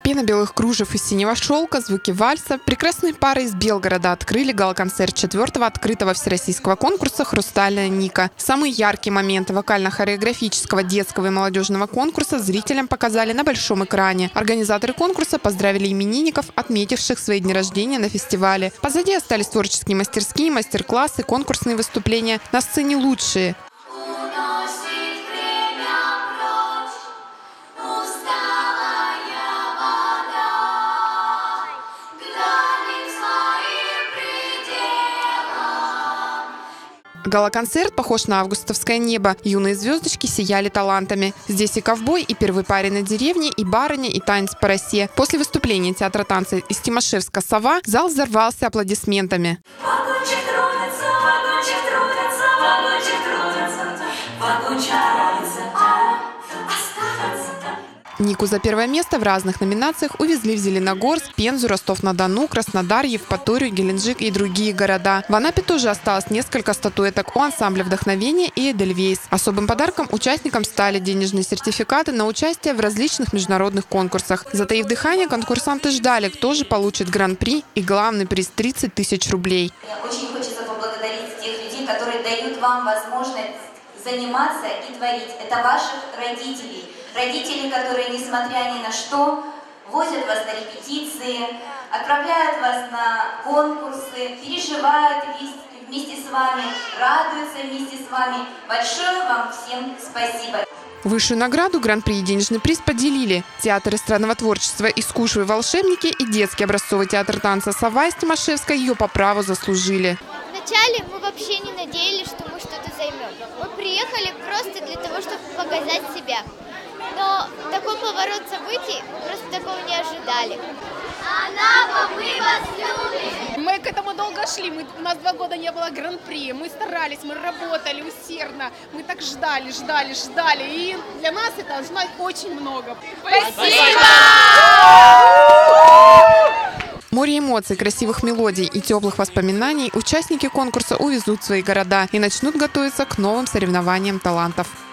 Пена белых кружев из синего шелка, звуки вальса. Прекрасные пары из Белгорода открыли гала-концерт 4-го открытого всероссийского конкурса «Хрустальная Ника». Самые яркие моменты вокально-хореографического детского и молодежного конкурса зрителям показали на большом экране. Организаторы конкурса поздравили именинников, отметивших свои дни рождения на фестивале. Позади остались творческие мастерские, мастер-классы, конкурсные выступления. На сцене лучшие. Гала-концерт похож на августовское небо. Юные звездочки сияли талантами. Здесь и ковбой, и первый парень на деревне, и барыня, и танец по росе. После выступления театра танца из Тимошевска «Сова» зал взорвался аплодисментами. Вагончик трудится, вагончик трудится, вагончик трудится, вагончик трудится, остаться. Нику за первое место в разных номинациях увезли в Зеленогорск, Пензу, Ростов-на-Дону, Краснодар, Евпаторию, Геленджик и другие города. В Анапе тоже осталось несколько статуэток у ансамбля «Вдохновение» и «Эдельвейс». Особым подарком участникам стали денежные сертификаты на участие в различных международных конкурсах. Затаив дыхание, конкурсанты ждали, кто же получит гран-при и главный приз – 30 тысяч рублей. Очень хочется поблагодарить тех людей, которые дают вам возможность заниматься и творить. Это ваших родителей. Родители, которые, несмотря ни на что, возят вас на репетиции, отправляют вас на конкурсы, переживают вместе с вами, радуются вместе с вами. Большое вам всем спасибо. Высшую награду, гран-при и денежный приз поделили театр эстрадного творчества «Искусшие волшебники» и детский образцовый театр танца «Сова» из Тимошевска ее по праву заслужили. Вначале мы вообще не надеялись, что мы что-то займем. Мы приехали просто для того, чтобы показать себя. Но такой поворот событий просто такого не ожидали. Анапа, мы вас любим! Мы к этому долго шли. У нас 2 года не было гран-при. Мы старались, мы работали усердно. Мы так ждали. И для нас это значит очень много. Спасибо! Море эмоций, красивых мелодий и теплых воспоминаний участники конкурса увезут в свои города и начнут готовиться к новым соревнованиям талантов.